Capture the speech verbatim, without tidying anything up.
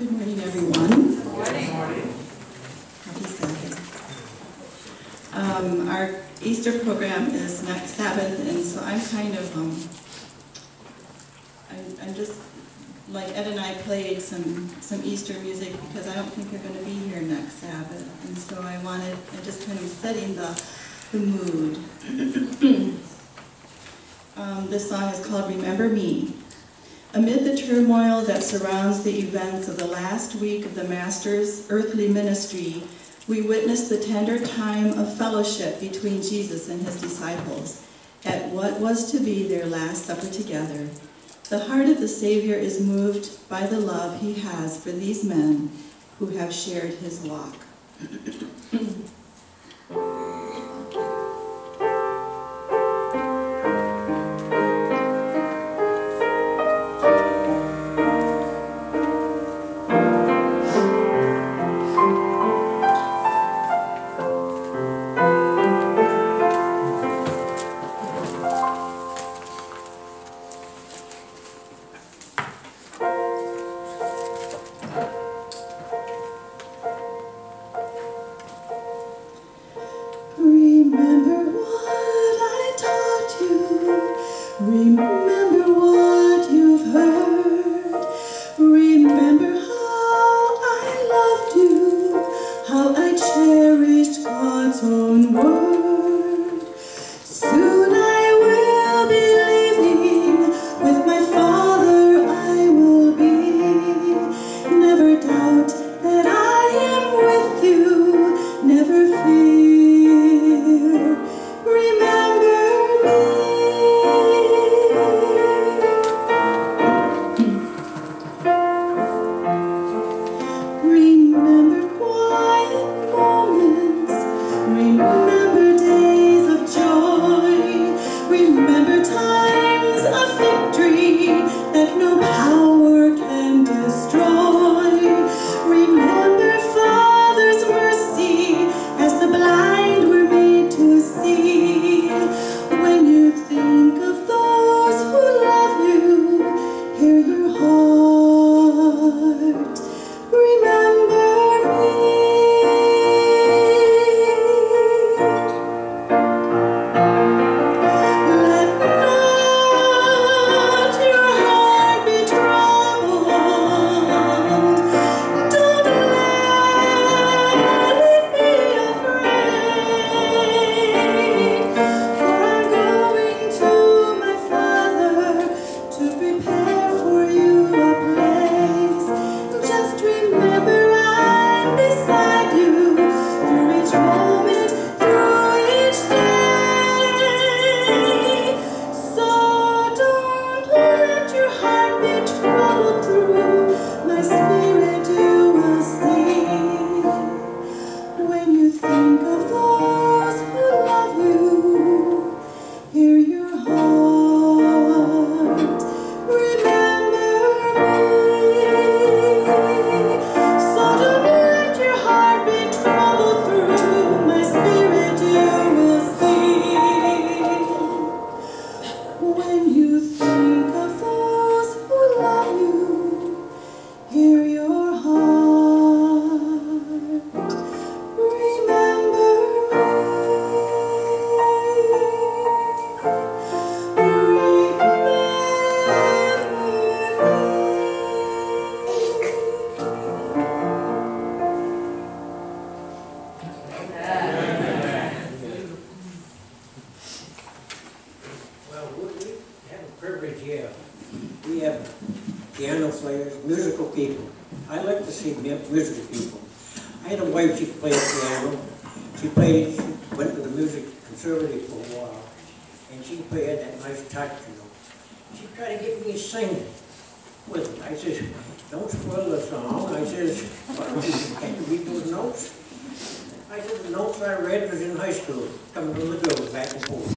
Good morning, everyone. Good morning. Happy Sabbath. Um, our Easter program is next Sabbath, and so I'm kind of, um, I'm, I'm just, like Ed and I played some, some Easter music because I don't think they're going to be here next Sabbath, and so I wanted, I'm just kind of setting the, the mood. um, this song is called Remember Me. Amid the turmoil that surrounds the events of the last week of the Master's earthly ministry, we witness the tender time of fellowship between Jesus and his disciples at what was to be their Last Supper together. The heart of the Savior is moved by the love he has for these men who have shared his walk. Remember what I taught you. Remember what you've heard. Remember how I loved you, how I cherished God's own word. Soon I will be leaving, with my Father I will be. Never doubt that I am with you, never fear. Yeah, we have piano players, musical people. I like to see musical people. I had a wife, she played piano. She played, she went to the music conservative for a while, and she played that nice touch, you know. She tried to get me to sing with it. I says, don't spoil the song. I says, why don't you, can't you read those notes? I said, the notes I read was in high school, coming from the door back and forth.